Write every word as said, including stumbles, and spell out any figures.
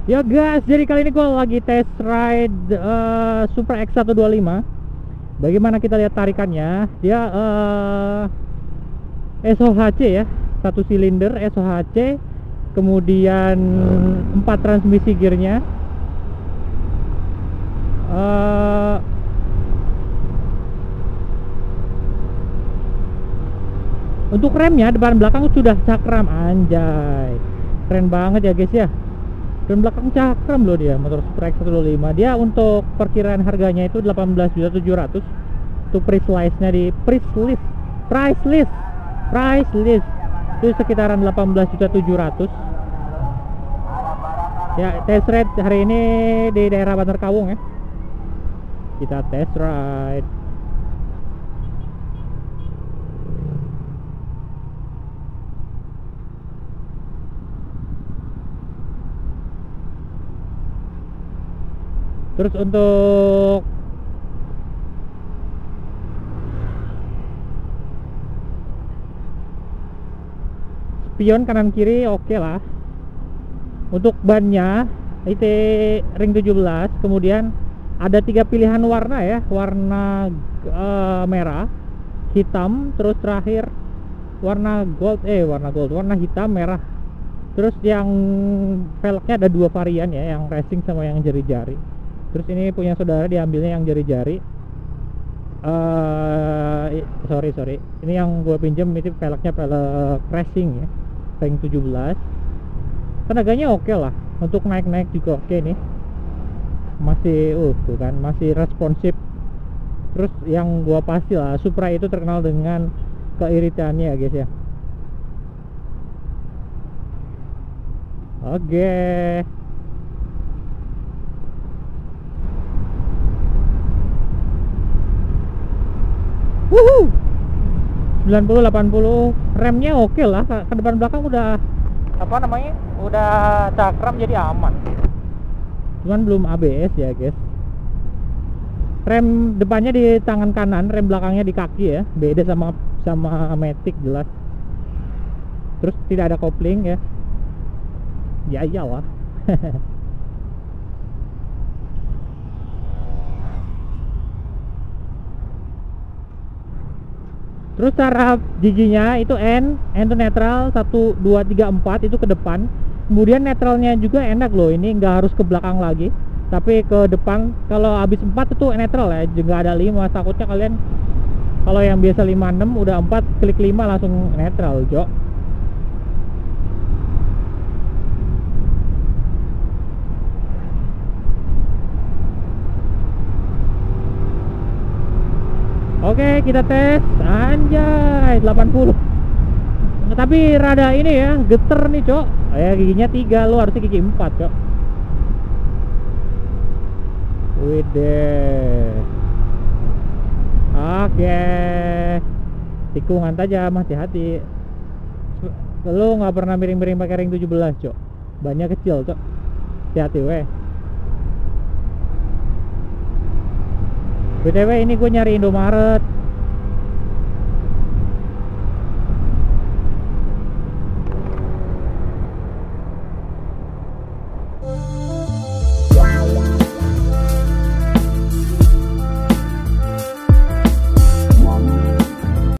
Ya guys, jadi kali ini gue lagi test ride uh, Supra X seratus dua puluh lima. Bagaimana kita lihat tarikannya? Dia uh, S O H C ya, satu silinder S O H C, kemudian empat transmisi gearnya. Uh, untuk remnya depan belakang sudah cakram, anjay, keren banget ya guys ya. Dan belakang cakram loh dia, motor Supra X seratus dua puluh lima. Dia untuk perkiraan harganya itu delapan belas juta tujuh ratus. Untuk price list-nya di price list, price list, price list itu sekitaran delapan belas juta tujuh ratus. Ya, test ride hari ini di daerah Bantar Kawung ya. Kita test ride. Terus untuk spion kanan kiri oke okay lah. Untuk bannya I T ring tujuh belas, kemudian ada tiga pilihan warna ya, warna uh, merah, hitam, terus terakhir warna gold, eh warna gold, warna hitam, merah. Terus yang velgnya ada dua varian ya, yang racing sama yang jari-jari. Terus ini punya saudara, diambilnya yang jari-jari. uh, Sorry sorry, ini yang gue pinjem itu velgnya velg racing ya, ring tujuh belas. Tenaganya oke okay lah, untuk naik-naik juga oke okay nih. Masih uh tuh kan, masih responsif. Terus yang gua pasti lah, Supra itu terkenal dengan keiritannya ya guys ya. Oke. Wuhu. sembilan puluh delapan puluh, remnya oke okay lah, ke depan belakang udah apa namanya? Udah cakram jadi aman. Cuman belum A B S ya guys. Rem depannya di tangan kanan, rem belakangnya di kaki ya. Beda sama sama Matic jelas. Terus tidak ada kopling ya. Ya iyalah. Terus cara giginya itu N, N itu netral, satu, dua, tiga, empat itu ke depan. Kemudian netralnya juga enak loh, ini nggak harus ke belakang lagi, tapi ke depan. Kalau habis empat itu netral ya, juga ada lima. Takutnya kalian kalau yang biasa lima enam udah empat klik lima langsung netral, Jo. Oke, kita tes. Anjay, delapan puluh. Tapi rada ini ya, geter nih, Cok. Ya giginya tiga, lo harusnya gigi empat, Cok. Wideh. Oke. Tikungan tajam, hati-hati. Lo nggak pernah miring-miring pakai ring tujuh belas, Cok. Bannya kecil, Cok. Hati-hati weh. B T W ini gue nyari Indomaret.